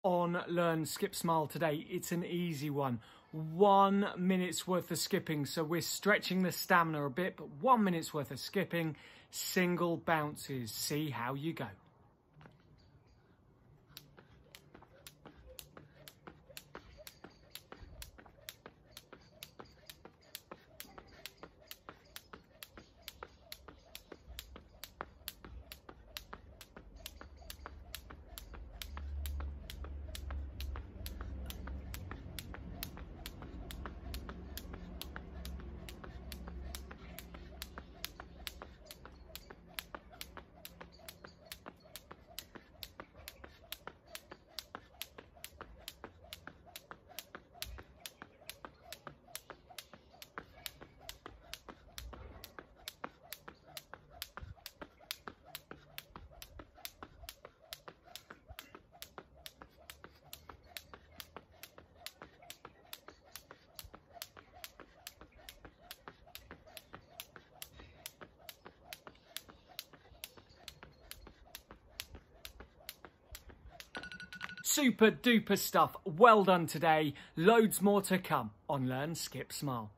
on Learn Skip Smile today. It's an easy one. 1 minute's worth of skipping. So we're stretching the stamina a bit, but 1 minute's worth of skipping, single bounces. See how you go. Super duper stuff. Well done today. Loads more to come on Learn Skip Smile.